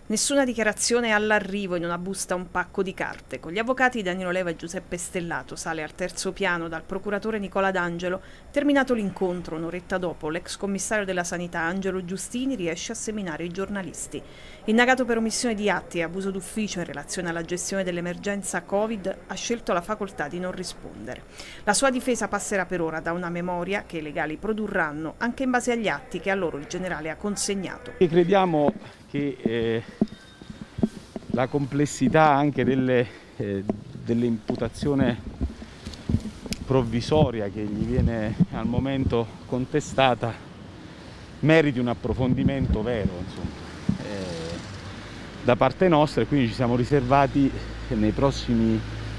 Nessuna dichiarazione all'arrivo, in una busta un pacco di carte. Con gli avvocati Danilo Leva e Giuseppe Stellato sale al terzo piano dal procuratore Nicola D'Angelo. Terminato l'incontro, un'oretta dopo, l'ex commissario della sanità Angelo Giustini riesce a seminare i giornalisti. Indagato per omissione di atti e abuso d'ufficio in relazione alla gestione dell'emergenza Covid, ha scelto la facoltà di non rispondere. La sua difesa passerà per ora da una memoria che i legali produrranno anche in base agli atti che a loro il generale ha consegnato. Crediamo che la complessità anche dell'imputazione provvisoria che gli viene al momento contestata meriti un approfondimento vero, da parte nostra, e quindi ci siamo riservati nei prossimi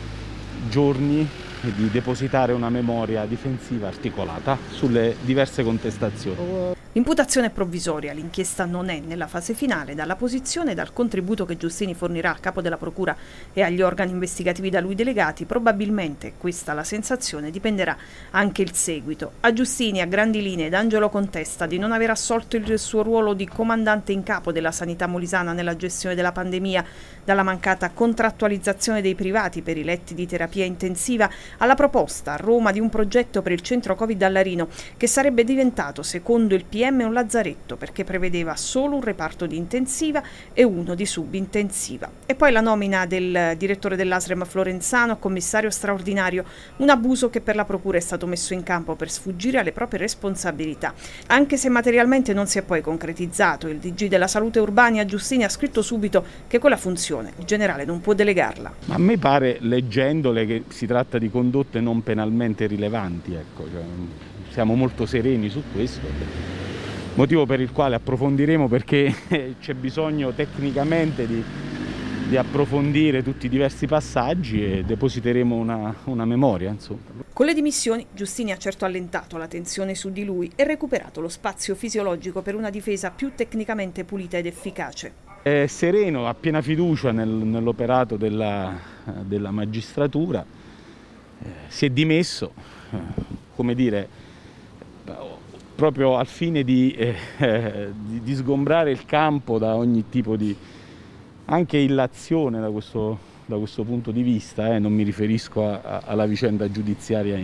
giorni di depositare una memoria difensiva articolata sulle diverse contestazioni. L'imputazione è provvisoria, l'inchiesta non è nella fase finale. Dalla posizione e dal contributo che Giustini fornirà al capo della procura e agli organi investigativi da lui delegati, probabilmente, questa la sensazione, dipenderà anche il seguito. A Giustini, a grandi linee, D'Angelo contesta di non aver assolto il suo ruolo di comandante in capo della sanità molisana nella gestione della pandemia, dalla mancata contrattualizzazione dei privati per i letti di terapia intensiva alla proposta a Roma di un progetto per il centro Covid a Larino che sarebbe diventato, secondo il PM, un lazzaretto perché prevedeva solo un reparto di intensiva e uno di subintensiva. E poi la nomina del direttore dell'ASREM Florenzano, commissario straordinario, un abuso che per la procura è stato messo in campo per sfuggire alle proprie responsabilità. Anche se materialmente non si è poi concretizzato, il DG della Salute Urbani Giustini ha scritto subito che quella funzione il generale non può delegarla. A me pare, leggendole, che si tratta di condotte non penalmente rilevanti, siamo molto sereni su questo, motivo per il quale approfondiremo, perché c'è bisogno tecnicamente di approfondire tutti i diversi passaggi e depositeremo una memoria, insomma. Con le dimissioni Giustini ha certo allentato la tensione su di lui e recuperato lo spazio fisiologico per una difesa più tecnicamente pulita ed efficace. È sereno, ha piena fiducia nell'operato della magistratura, si è dimesso, come dire, proprio al fine di sgombrare il campo da ogni tipo di anche illazione da questo punto di vista, non mi riferisco alla vicenda giudiziaria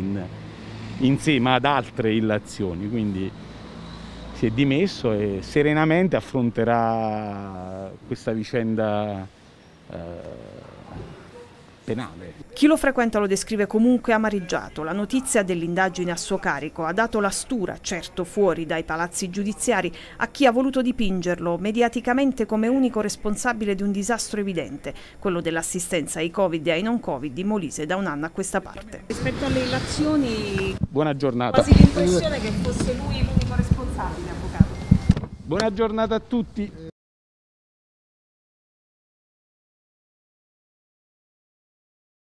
in sé, ma ad altre illazioni, quindi si è dimesso e serenamente affronterà questa vicenda penale. Chi lo frequenta lo descrive comunque amareggiato. La notizia dell'indagine a suo carico ha dato la stura, certo fuori dai palazzi giudiziari, a chi ha voluto dipingerlo mediaticamente come unico responsabile di un disastro evidente, quello dell'assistenza ai Covid e ai non Covid di Molise da un anno a questa parte. Rispetto alle illazioni, buona giornata. Quasi l'impressione che fosse lui l'unico responsabile, avvocato. Buona giornata a tutti.